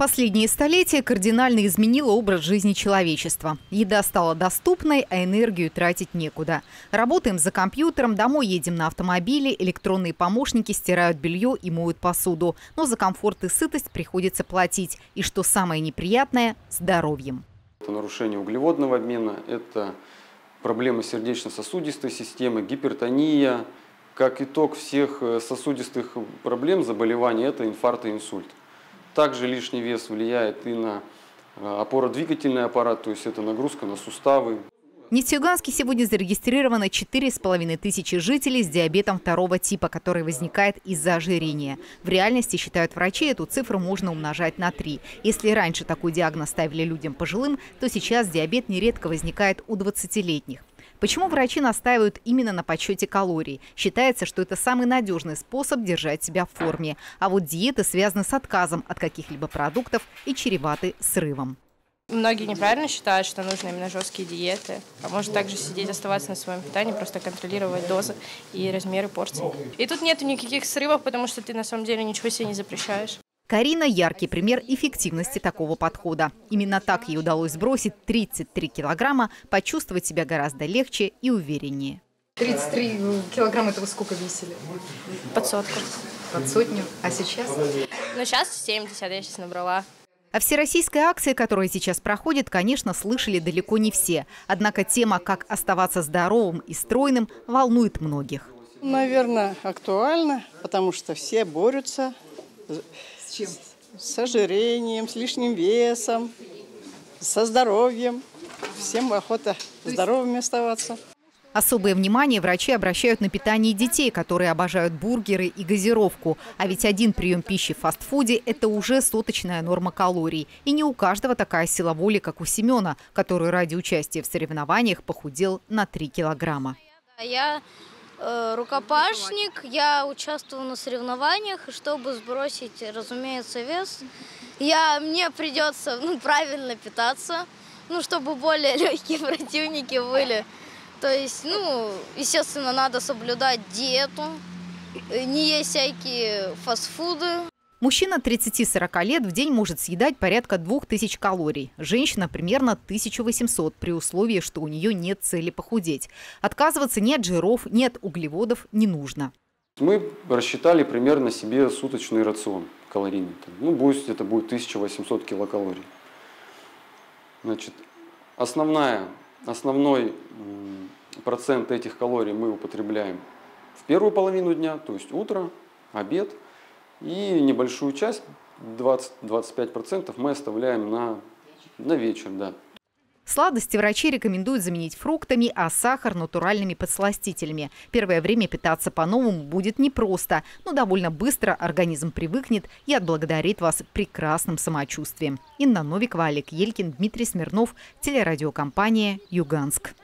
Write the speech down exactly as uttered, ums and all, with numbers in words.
Последние столетия кардинально изменило образ жизни человечества. Еда стала доступной, а энергию тратить некуда. Работаем за компьютером, домой едем на автомобиле, электронные помощники стирают белье и моют посуду. Но за комфорт и сытость приходится платить. И что самое неприятное – здоровьем. Это нарушение углеводного обмена, это проблемы сердечно-сосудистой системы, гипертония. Как итог всех сосудистых проблем, заболеваний – это инфаркт и инсульт. Также лишний вес влияет и на опорно-двигательный аппарат, то есть это нагрузка на суставы. В Нефтеюганске сегодня зарегистрировано четыре с половиной тысячи жителей с диабетом второго типа, который возникает из-за ожирения. В реальности, считают врачи, эту цифру можно умножать на три. Если раньше такой диагноз ставили людям пожилым, то сейчас диабет нередко возникает у двадцатилетних. Почему врачи настаивают именно на подсчете калорий? Считается, что это самый надежный способ держать себя в форме. А вот диеты связаны с отказом от каких-либо продуктов и чреваты срывом. Многие неправильно считают, что нужны именно жесткие диеты. А может также сидеть, оставаться на своем питании, просто контролировать дозы и размеры порций. И тут нет никаких срывов, потому что ты на самом деле ничего себе не запрещаешь. Карина – яркий пример эффективности такого подхода. Именно так ей удалось сбросить тридцать три килограмма, почувствовать себя гораздо легче и увереннее. тридцать три килограмма – это вы сколько весили? Под сотку. Под сотню. А сейчас? Ну, сейчас семьдесят, я сейчас набрала. О всероссийской акции, которая сейчас проходит, конечно, слышали далеко не все. Однако тема, как оставаться здоровым и стройным, волнует многих. Наверное, актуально, потому что все борются. С чем? С ожирением, с лишним весом, со здоровьем. Всем охота здоровыми оставаться. Особое внимание врачи обращают на питание детей, которые обожают бургеры и газировку. А ведь один прием пищи в фастфуде – это уже соточная норма калорий. И не у каждого такая сила воли, как у Семена, который ради участия в соревнованиях похудел на три килограмма. Я э, рукопашник, я участвую на соревнованиях, и чтобы сбросить, разумеется, вес, я, мне придется ну, правильно питаться, ну, чтобы более легкие противники были. То есть, ну, естественно, надо соблюдать диету, не есть всякие фастфуды. Мужчина тридцати-сорока лет в день может съедать порядка двух тысяч калорий. Женщина примерно тысячу восемьсот, при условии, что у нее нет цели похудеть. Отказываться ни от жиров, ни от углеводов не нужно. Мы рассчитали примерно себе суточный рацион калорийный. Ну, пусть это будет тысяча восемьсот килокалорий. Значит, основная, основной процент этих калорий мы употребляем в первую половину дня, то есть утро, обед. И небольшую часть, двадцать-двадцать пять процентов, мы оставляем на, на вечер. Да. Сладости врачи рекомендуют заменить фруктами, а сахар – натуральными подсластителями. Первое время питаться по-новому будет непросто, но довольно быстро организм привыкнет и отблагодарит вас прекрасным самочувствием. Инна Новикова, Олег Елькин, Дмитрий Смирнов, телерадиокомпания «Юганск».